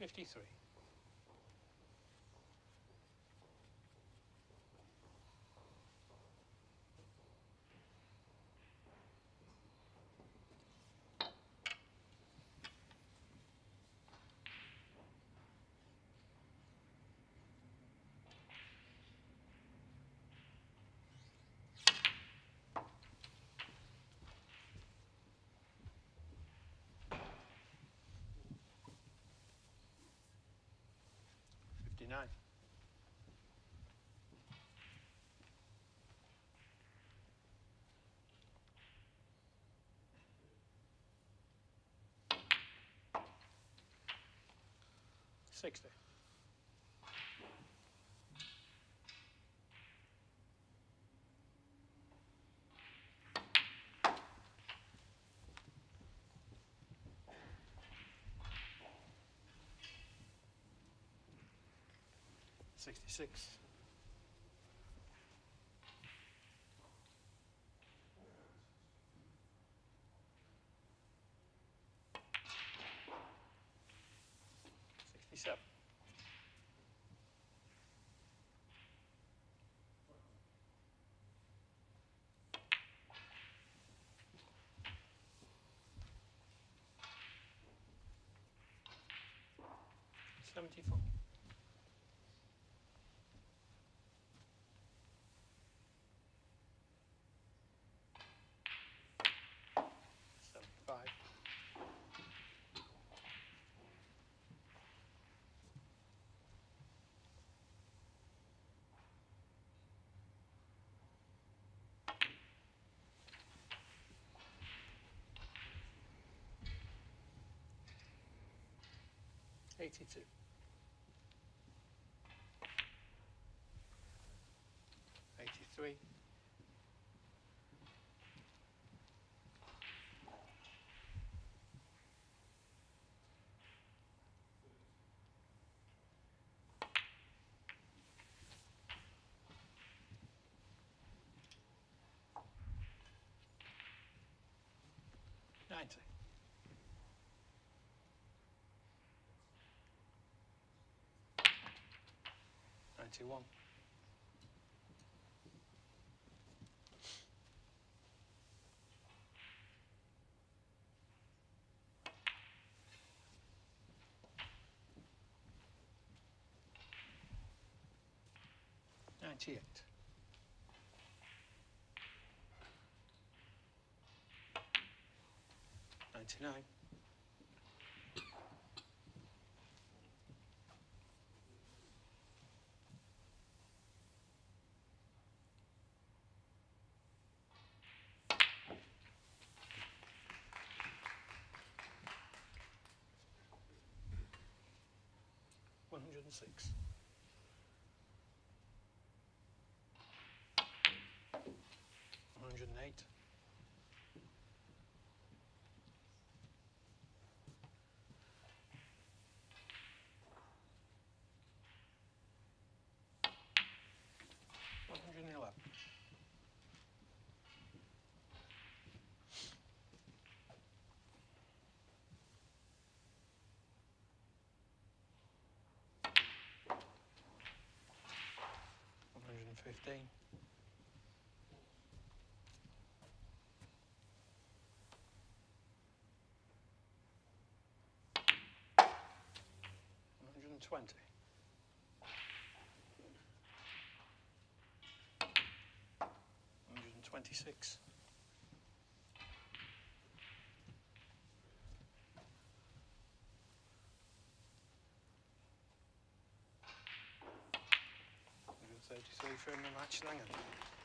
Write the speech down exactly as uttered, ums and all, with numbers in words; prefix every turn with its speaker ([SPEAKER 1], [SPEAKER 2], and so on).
[SPEAKER 1] fifty-three. fifty-nine. sixty. sixty-six. sixty-seven. seventy-four. seventy-five. eighty-two. eighty-three. ninety. ninety-one. ninety-eight. ninety-nine. one hundred and six. one hundred and eight. one hundred and eleven. one hundred and fifteen. one hundred and twenty. one hundred and twenty-six. one hundred and thirty-three for in the match, Langham.